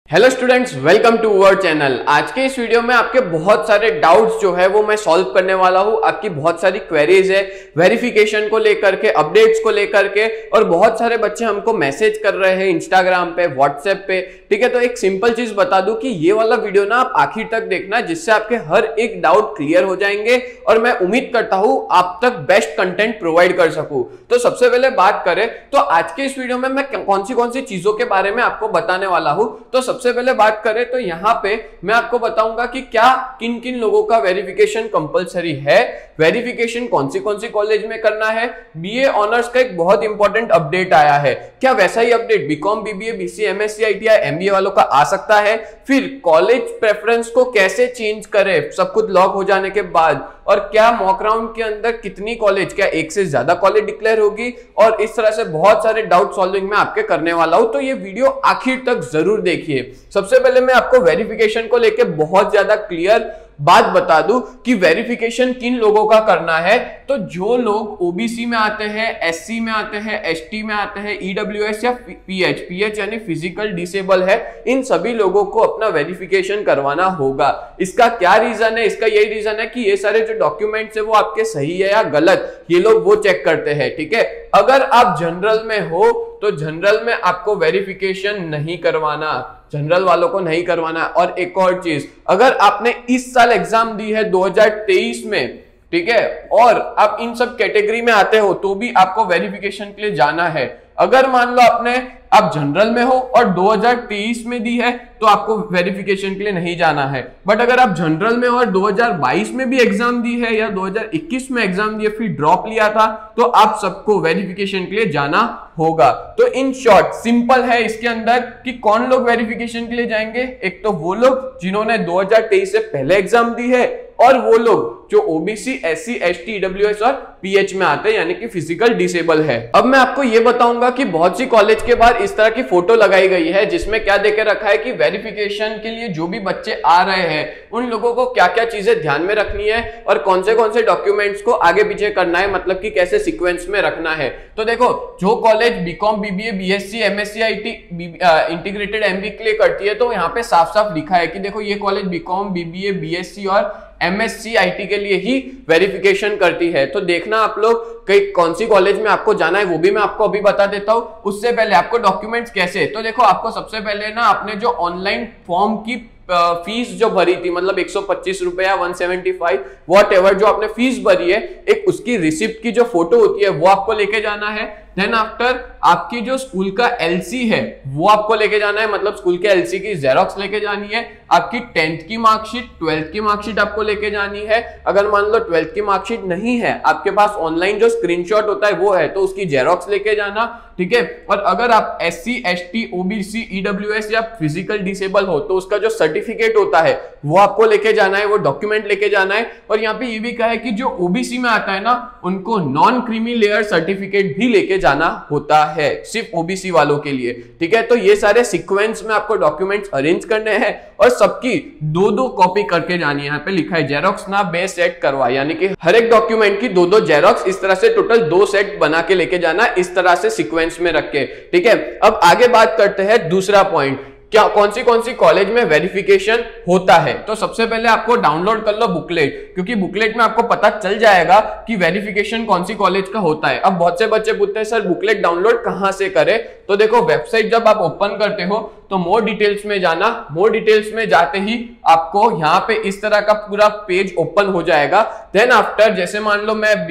Hello students, welcome to our channel. आज के इस वीडियो में आपके बहुत सारे डाउट्स जो है वो मैं सॉल्व करने वाला हूं। आपकी बहुत सारी क्वेरीज है वेरिफिकेशन को लेकर के, अपडेट्स को लेकर के, और बहुत सारे बच्चे हमको मैसेज कर रहे हैं इंस्टाग्राम पे, व्हाट्सएप पे। ठीक है, तो एक सिंपल चीज बता दूं कि ये वाला वीडियो ना आप आखिर तक देखना, जिससे आपके हर एक डाउट क्लियर हो जाएंगे और मैं उम्मीद करता हूं आप तक बेस्ट कंटेंट प्रोवाइड कर सकूं। तो सबसे पहले बात करें तो आज के इस वीडियो में मैं कौन सी चीजों के बारे में आपको बताने वाला हूं। तो सबसे पहले बात करें तो यहां पे मैं आपको बताऊंगा कि क्या किन किन लोगों का वेरिफिकेशन कंपलसरी है, वेरिफिकेशन कौन सी कॉलेज में करना है। बीए ऑनर्स का एक बहुत इंपॉर्टेंट अपडेट आया है, क्या वैसा ही update BCom, BBA, BCA, MSc, ITI, MBA वालों का आ सकता है। फिर कॉलेज प्रेफरेंस को कैसे चेंज करें सब कुछ लॉक हो जाने के बाद, और क्या मॉक राउंड के अंदर कितनी कॉलेज, क्या एक से ज्यादा कॉलेज डिक्लेयर होगी, और इस तरह से बहुत सारे डाउट सॉल्विंग में आपके करने वाला हूं। तो ये वीडियो आखिर तक जरूर देखिए। सबसे पहले मैं आपको वेरिफिकेशन को लेके बहुत ज्यादा क्लियर बात बता दूं कि वेरिफिकेशन किन लोगों का करना है। तो जो लोग ओबीसी में आते हैं, एससी में आते हैं, एसटी में आते हैं, ईडब्ल्यूएस या पीएच यानी फिजिकल डिसेबल है, इन सभी लोगों को अपना वेरिफिकेशन करवाना होगा। इसका क्या रीजन है? इसका यही रीजन है कि ये सारे जो डॉक्यूमेंट्स है वो आपके सही है या गलत, ये लोग वो चेक करते हैं। ठीक है, अगर आप जनरल में हो तो जनरल में आपको वेरिफिकेशन नहीं करवाना, जनरल वालों को नहीं करवाना। और एक और चीज, अगर आपने इस साल एग्जाम दी है 2023 में, ठीक है, और आप इन सब कैटेगरी में आते हो तो भी आपको वेरिफिकेशन के लिए जाना है। अगर मान लो आप जनरल में हो और 2023 में दी है तो आपको वेरिफिकेशन के लिए नहीं जाना है। बट अगर आप जनरल में और 2022 में भी एग्जाम दी है या 2021 में एग्जाम दिया फिर ड्रॉप लिया था तो आप सबको वेरिफिकेशन के लिए जाना होगा। तो इन शॉर्ट सिंपल है इसके अंदर कि कौन लोग वेरिफिकेशन के लिए जाएंगे। एक तो वो लोग जिन्होंने 2023 से पहले एग्जाम दी है, और वो लोग जो ओबीसी, एससी, एसटी, ईडब्ल्यूएस और पीएच में आते हैं यानी कि फिजिकल डिसेबल है। अब मैं आपको ये बताऊंगा कि बहुत सी कॉलेज के बाहर इस तरह की फोटो लगाई गई है जिसमें क्या देके रखा है कि वेरिफिकेशन के लिए जो भी बच्चे आ रहे हैं उन लोगों को क्या क्या चीजें ध्यान में रखनी है और कौन से डॉक्यूमेंट्स को आगे पीछे करना है, मतलब कि कैसे सीक्वेंस में रखना है। तो देखो, जो college BCom, BBA, BSc, MSc, IT, integrated MB के लिए करती है तो यहाँ पे साफ साफ लिखा है कि देखो ये कॉलेज बीकॉम, बीबीए, बीएससी और एमएससी, आईटी के लिए ही वेरिफिकेशन करती है। तो देखना आप लोग कौन सी कॉलेज में आपको जाना है वो भी मैं आपको अभी बता देता हूं। उससे पहले आपको डॉक्यूमेंट्स कैसे, तो देखो आपको सबसे पहले ना आपने जो ऑनलाइन फॉर्म की फीस जो भरी थी, मतलब 125 रुपए या 175 वॉट एवर जो आपने फीस भरी है, एक उसकी रिसिप्ट की जो फोटो होती है वो आपको लेके जाना है। देन आफ्टर आपकी जो स्कूल का एलसी है वो आपको लेके जाना है, मतलब स्कूल के एलसी की जेरोक्स लेके जानी है। आपकी 10th की मार्कशीट, 12th की मार्कशीट आपको लेके जानी है। अगर मान लो 12th की मार्कशीट नहीं है आपके पास, ऑनलाइन जो स्क्रीनशॉट होता है वो है, तो उसकी जेरोक्स लेके जाना। ठीक है, और अगर आप एससी, एसटी, ओबीसी, ईडब्ल्यूएस या फिजिकल डिसेबल हो तो उसका जो सर्टिफिकेट होता है वो आपको लेके जाना है, वो डॉक्यूमेंट लेके जाना है। और यहाँ पे ये भी कहा है कि जो ओबीसी में आता है ना उनको नॉन क्रीमी लेयर सर्टिफिकेट भी लेके जाना होता है, सिर्फ ओबीसी वालों के लिए। ठीक है, तो ये सारे सीक्वेंस में आपको डॉक्यूमेंट्स अरेंज करने हैं और सबकी दो कॉपी करके जानी है। यहाँ पे लिखा है जेरोक्स ना बे सेट करवा, यानी कि हर एक डॉक्यूमेंट की दो जेरोक्स, इस तरह से टोटल 2 सेट बना के लेके जाना, इस तरह से सीक्वेंस में रख के। ठीक है, अब आगे बात करते हैं दूसरा पॉइंट, क्या कौन सी कॉलेज में वेरिफिकेशन होता है। तो सबसे पहले आपको डाउनलोड कर लो बुकलेट, क्योंकि बुकलेट में आपको पता चल जाएगा कि वेरिफिकेशन कौन सी कॉलेज का होता है। अब बहुत से बच्चे पूछते हैं सर बुकलेट डाउनलोड कहां से करें। तो देखो, वेबसाइट जब आप ओपन करते हो तो मोर डिटेल्स में जाना, मोर डिटेल्स में जाते ही आपको यहाँ पे इस तरह का पूरा पेज ओपन हो जाएगा। देन आफ्टर, जैसे मान लो मैं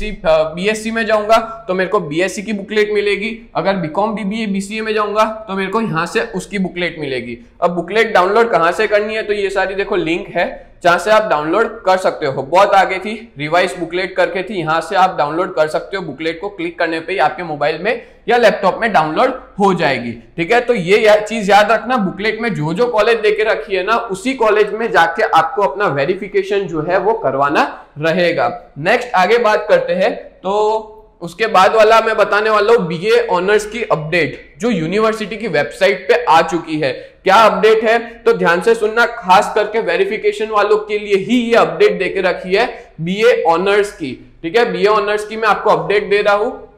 बीएससी में जाऊंगा तो मेरे को बीएससी की बुकलेट मिलेगी। अगर बीकॉम, बीबीए, बीसीए में जाऊंगा तो मेरे को यहाँ से उसकी बुकलेट मिलेगी। अब बुकलेट डाउनलोड कहाँ से करनी है, तो ये सारी देखो लिंक है जहां से आप डाउनलोड कर सकते हो। बहुत आगे थी, रिवाइज बुकलेट करके थी, यहां से आप डाउनलोड कर सकते हो। बुकलेट को क्लिक करने पे ही आपके मोबाइल में या लैपटॉप में डाउनलोड हो जाएगी। ठीक है, तो ये चीज याद रखना, बुकलेट में जो कॉलेज देके रखी है ना उसी कॉलेज में जाके आपको अपना वेरिफिकेशन जो है वो करवाना रहेगा। नेक्स्ट आगे बात करते हैं, तो उसके बाद वाला मैं बताने वाला हूं बीए ऑनर्स की अपडेट जो यूनिवर्सिटी की वेबसाइट पे आ चुकी है। क्या अपडेट है तो ध्यान से सुनना, खास करके वेरिफिकेशन वालों के लिए ही ये अपडेट देके रखी है बीए ऑनर्स की। ठीक है, बीए ऑनर्स की मैं आपको अपडेट दे रहा हूं।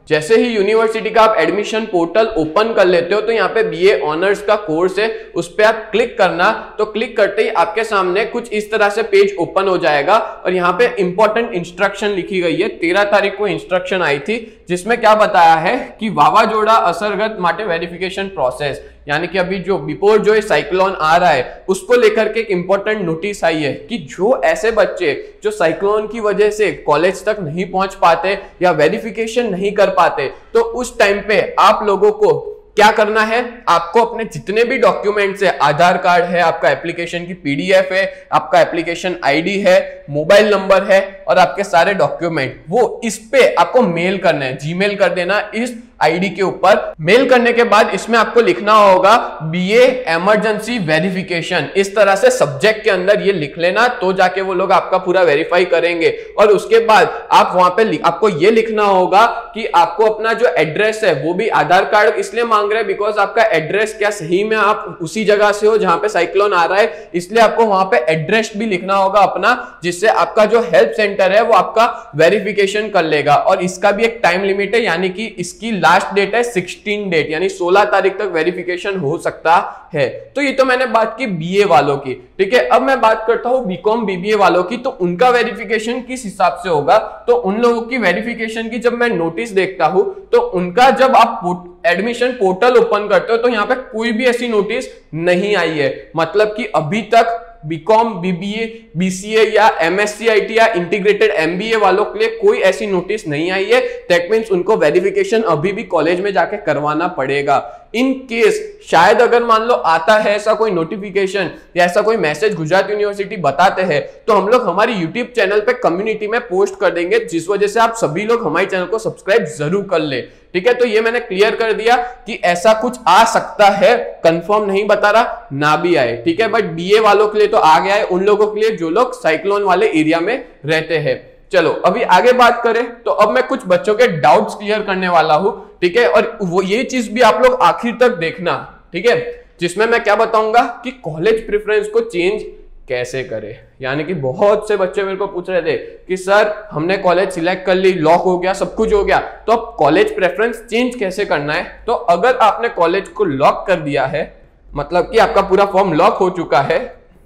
जैसे ही यूनिवर्सिटी का आप एडमिशन पोर्टल ओपन कर लेते हो तो यहाँ पे बीए ऑनर्स का कोर्स है, उस पर आप क्लिक करना। तो क्लिक करते ही आपके सामने कुछ इस तरह से पेज ओपन हो जाएगा और यहाँ पे इंपॉर्टेंट इंस्ट्रक्शन लिखी गई है। 13 तारीख को इंस्ट्रक्शन आई थी जिसमें क्या बताया है कि वावाजोड़ा असरगत माटे वेरिफिकेशन प्रोसेस, यानी कि अभी जो बिफोर जो साइक्लोन आ रहा है उसको लेकर के एक इंपॉर्टेंट नोटिस आई है कि जो ऐसे बच्चे जो साइक्लोन की वजह से कॉलेज तक नहीं पहुंच पाते या वेरिफिकेशन नहीं कर पाते, तो उस टाइम पे आप लोगों को क्या करना है, आपको अपने जितने भी डॉक्यूमेंट्स है, आधार कार्ड है, आपका एप्लीकेशन की पीडीएफ है, आपका एप्लीकेशन आईडी है, मोबाइल नंबर है और आपके सारे डॉक्यूमेंट वो इस पे आपको मेल करना है, जीमेल कर देना इस आईडी के ऊपर। मेल करने के बाद इसमें आपको लिखना होगा बीए इमरजेंसी वेरिफिकेशन, इस तरह से सब्जेक्ट के अंदर ये लिख लेना, तो जाके वो लोग आपका पूरा वेरीफाई करेंगे। और उसके बाद आप वहां पे आपको ये लिखना होगा कि आपको अपना जो एड्रेस है वो भी आधार कार्ड इसलिए मांग रहे हैं बिकॉज आपका एड्रेस क्या सही में आप उसी जगह से हो जहां पे साइक्लोन आ रहा है, इसलिए आपको वहां पे एड्रेस भी लिखना होगा अपना, जिससे आपका जो हेल्प सेंटर है वो आपका वेरिफिकेशन कर लेगा। और इसका भी एक टाइम लिमिट है, यानी कि इसकी लास्ट डेट है 16 डेट, यानी 16 तारीख तक वेरिफिकेशन हो सकता है। तो ये तो मैंने बात की बीए वालों की, ठीक है। अब मैं बात करता हूं बीकॉम बीबीए वालों की, तो उनका वेरिफिकेशन किस हिसाब से होगा। तो उन लोगों की वेरिफिकेशन की जब मैं नोटिस देखता हूं तो उनका जब आप एडमिशन पोर्टल ओपन करते हो तो यहां पे कोई भी ऐसी नोटिस नहीं आई है, मतलब कि अभी तक बीकॉम बीबीए बीसीए या एमएससी आईटी या इंटीग्रेटेड एमबीए वालों के लिए कोई ऐसी नोटिस नहीं आई है। दैट मींस उनको वेरिफिकेशन अभी भी कॉलेज में जाके करवाना पड़ेगा। इन केस शायद अगर मान लो आता है ऐसा कोई नोटिफिकेशन या ऐसा कोई मैसेज गुजरात यूनिवर्सिटी बताते हैं तो हम लोग हमारी यूट्यूब चैनल पे कम्युनिटी में पोस्ट कर देंगे, जिस वजह से आप सभी लोग हमारे चैनल को सब्सक्राइब जरूर कर ले, ठीक है। तो ये मैंने क्लियर कर दिया कि ऐसा कुछ आ सकता है, कंफर्म नहीं बता रहा, ना भी आए, ठीक है। बट बीए वालों के लिए तो आ गया है, उन लोगों के लिए जो लोग साइक्लोन वाले एरिया में रहते हैं। चलो अभी आगे बात करें तो अब मैं कुछ बच्चों के डाउट्स क्लियर करने वाला हूं, ठीक है। और वो ये चीज भी आप लोग आखिर तक देखना, ठीक है, जिसमें मैं क्या बताऊंगा कि कॉलेज प्रेफरेंस को चेंज कैसे करें। यानी कि बहुत से बच्चे मेरे को पूछ रहे थे कि सर हमने कॉलेज सिलेक्ट कर ली, लॉक हो गया, सब कुछ हो गया, तो अब कॉलेज प्रेफरेंस चेंज कैसे करना है। तो अगर आपने कॉलेज को लॉक कर दिया है, मतलब कि आपका पूरा फॉर्म लॉक हो चुका है,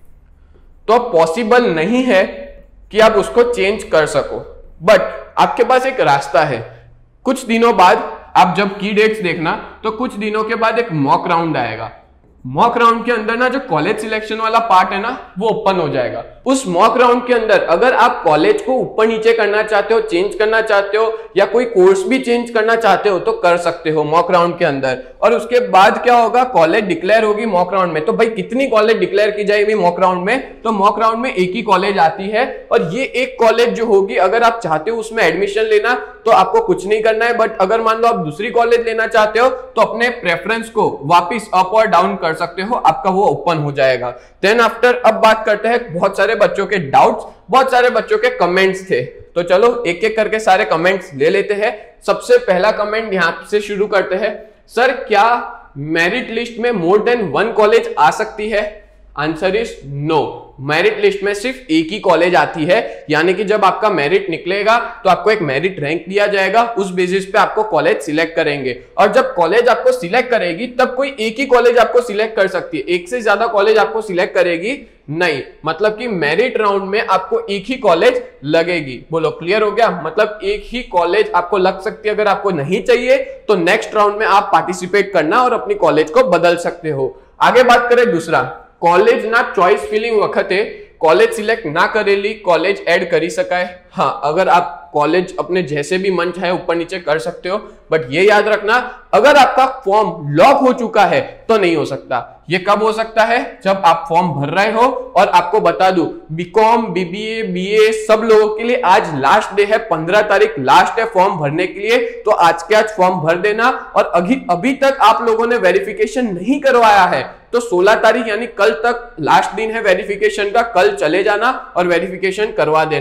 तो पॉसिबल नहीं है कि आप उसको चेंज कर सको। बट आपके पास एक रास्ता है। कुछ दिनों बाद आप जब की डेट्स देखना तो कुछ दिनों के बाद एक मॉक राउंड आएगा। मॉक राउंड के अंदर ना जो कॉलेज सिलेक्शन वाला पार्ट है ना वो ओपन हो जाएगा। उस मॉक राउंड के अंदर अगर आप कॉलेज को ऊपर नीचे करना चाहते हो, चेंज करना चाहते हो या कोई कोर्स भी चेंज करना चाहते हो तो कर सकते हो मॉक राउंड के अंदर। और उसके बाद क्या होगा, कॉलेज डिक्लेयर होगी मॉक राउंड में। तो भाई कितनी कॉलेज डिक्लेयर की जाएगी मॉक राउंड में, तो मॉक राउंड में एक ही कॉलेज आती है। और ये एक कॉलेज जो होगी अगर आप चाहते हो उसमें एडमिशन लेना तो आपको कुछ नहीं करना है। बट अगर मान लो आप दूसरी कॉलेज लेना चाहते हो तो अपने प्रेफरेंस को वापिस अप और डाउन कर सकते हो, आपका वो ओपन हो जाएगा। देन आफ्टर अब बात करते हैं बहुत सारे बच्चों के डाउट्स, बहुत सारे बच्चों के कमेंट्स थे, तो चलो एक एक करके सारे कमेंट्स ले लेते हैं। सबसे पहला कमेंट यहां से शुरू करते हैं, सर क्या मेरिट लिस्ट में मोर देन 1 कॉलेज आ सकती है। Answer is no, merit list में सिर्फ एक ही कॉलेज आती है। यानी कि जब आपका मेरिट निकलेगा तो आपको एक मेरिट रैंक दिया जाएगा, उस बेसिस पे आपको कॉलेज सिलेक्ट करेंगे। और जब कॉलेज आपको सिलेक्ट करेगी तब कोई एक ही कॉलेज आपको सिलेक्ट कर सकती है, एक से ज्यादा कॉलेज आपको सिलेक्ट करेगी नहीं। मतलब कि मेरिट राउंड में आपको एक ही कॉलेज लगेगी। बोलो क्लियर हो गया, मतलब एक ही कॉलेज आपको लग सकती है। अगर आपको नहीं चाहिए तो नेक्स्ट राउंड में आप पार्टिसिपेट करना और अपनी कॉलेज को बदल सकते हो। आगे बात करें दूसरा, कॉलेज ना चॉइस फिलिंग वखते कॉलेज सिलेक्ट ना करेली कॉलेज एड करी सकाय। हाँ, अगर आप कॉलेज अपने जैसे भी मन चाहे ऊपर नीचे कर सकते हो, बट ये याद रखना अगर आपका फॉर्म लॉक हो चुका है तो नहीं हो सकता। ये कब हो सकता है, जब आप फॉर्म भर रहे हो। और आपको बता दूं बीकॉम बीबीए बीए सब लोगों के लिए आज लास्ट डे है, 15 तारीख लास्ट है फॉर्म भरने के लिए। तो आज के आज फॉर्म भर देना। और अभी तक आप लोगों ने वेरिफिकेशन नहीं करवाया है तो 16 तारीख यानी कल तक लास्ट दिन है वेरिफिकेशन का, कल चले जाना और वेरिफिकेशन करवा देना।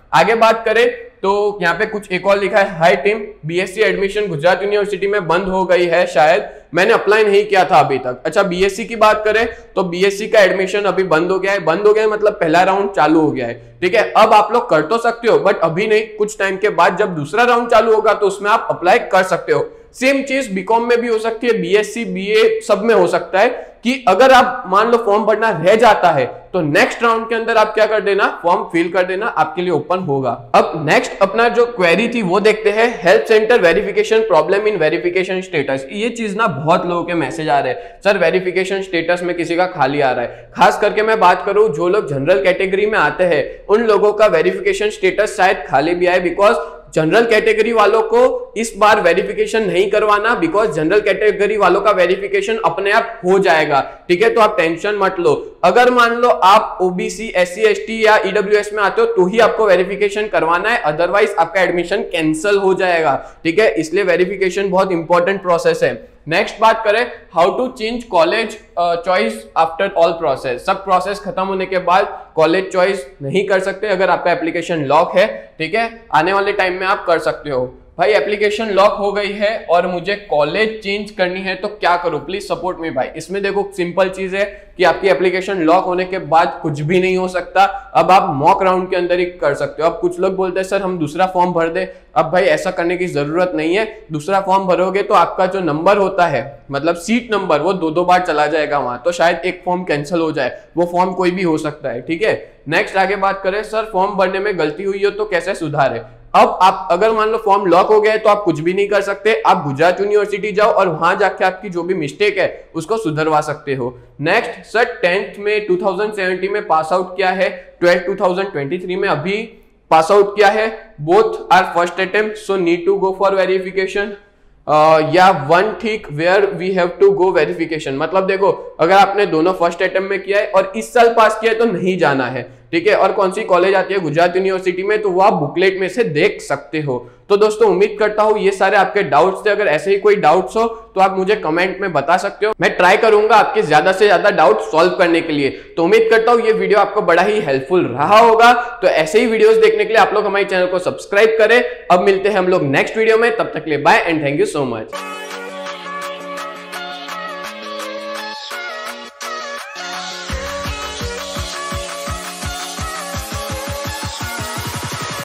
आगे बात करें तो यहाँ पे कुछ एक और लिखा है, hi team, BSc admission Gujarat university में बंद हो गई है, शायद मैंने अप्लाई नहीं किया था अभी तक। अच्छा, बीएससी की बात करें तो बीएससी का एडमिशन अभी बंद हो गया है। बंद हो गया है मतलब पहला राउंड चालू हो गया है, ठीक है। अब आप लोग कर तो सकते हो बट अभी नहीं, कुछ टाइम के बाद जब दूसरा राउंड चालू होगा तो उसमें आप अप्लाई कर सकते हो। सेम चीज बीकॉम में भी हो सकती है, बीएससी बीए सब में हो सकता है कि अगर आप मान लो फॉर्म भरना रह जाता है तो नेक्स्ट राउंड के अंदर आप क्या कर देना, फॉर्म फिल कर देना, आपके लिए ओपन होगा। अब नेक्स्ट अपना जो क्वेरी थी वो देखते हैं, help centre verification problem in verification status. ये चीज ना बहुत लोगों के मैसेज आ रहे हैं, सर वेरिफिकेशन स्टेटस में किसी का खाली आ रहा है। खास करके मैं बात करूं जो लोग जनरल कैटेगरी में आते हैं उन लोगों का वेरिफिकेशन स्टेटस शायद खाली भी आए, बिकॉज जनरल कैटेगरी वालों को इस बार वेरिफिकेशन नहीं करवाना, बिकॉज जनरल कैटेगरी वालों का वेरिफिकेशन अपने आप हो जाएगा, ठीक है। तो आप टेंशन मत लो। अगर मान लो आप ओबीसी, एससी, एसटी या ईडब्ल्यूएस में आते हो तो ही आपको वेरिफिकेशन करवाना है, अदरवाइज आपका एडमिशन कैंसिल हो जाएगा, ठीक है। इसलिए वेरिफिकेशन बहुत इंपॉर्टेंट प्रोसेस है। नेक्स्ट बात करें, how to change college choice after all process. सब प्रोसेस खत्म होने के बाद कॉलेज चॉइस नहीं कर सकते अगर आपका एप्लीकेशन लॉक है, ठीक है। आने वाले टाइम में आप कर सकते हो। भाई एप्लीकेशन लॉक हो गई है और मुझे कॉलेज चेंज करनी है तो क्या करूं, प्लीज सपोर्ट मी भाई। इसमें देखो सिंपल चीज है कि आपकी एप्लीकेशन लॉक होने के बाद कुछ भी नहीं हो सकता। अब आप मॉक राउंड के अंदर ही कर सकते हो। अब कुछ लोग बोलते हैं सर हम दूसरा फॉर्म भर दे, अब भाई ऐसा करने की जरूरत नहीं है। दूसरा फॉर्म भरोगे तो आपका जो नंबर होता है, मतलब सीट नंबर, वो दो बार चला जाएगा वहां, तो शायद एक फॉर्म कैंसिल हो जाए, वो फॉर्म कोई भी हो सकता है, ठीक है। नेक्स्ट आगे बात करें, सर फॉर्म भरने में गलती हुई हो तो कैसे सुधारे। अब आप अगर मान लो फॉर्म लॉक हो गया है तो आप कुछ भी नहीं कर सकते, आप गुजरात यूनिवर्सिटी जाओ और वहां जाके आपकी जो भी मिस्टेक है उसको सुधरवा सकते हो। नेक्स्ट, सर 10th में 2070 में पास आउट किया है, 12th 2023 में अभी पास आउट किया है, both are first attempt so need to go for verification या वन ठीक where we have to go verification. मतलब देखो अगर आपने दोनों फर्स्ट अटेम्प्ट में किया है और इस साल पास किया है तो नहीं जाना है, ठीक है। और कौन सी कॉलेज आती है गुजरात यूनिवर्सिटी में तो वो आप बुकलेट में से देख सकते हो। तो दोस्तों उम्मीद करता हूं ये सारे आपके डाउट्स थे। अगर ऐसे ही कोई डाउट्स हो तो आप मुझे कमेंट में बता सकते हो, मैं ट्राई करूंगा आपके ज्यादा से ज्यादा डाउट सॉल्व करने के लिए। तो उम्मीद करता हूं ये वीडियो आपको बड़ा ही हेल्पफुल रहा होगा। तो ऐसे ही वीडियोस देखने के लिए आप लोग हमारे चैनल को सब्सक्राइब करें। अब मिलते हैं हम लोग नेक्स्ट वीडियो में, तब तक के लिए bye and thank you so much.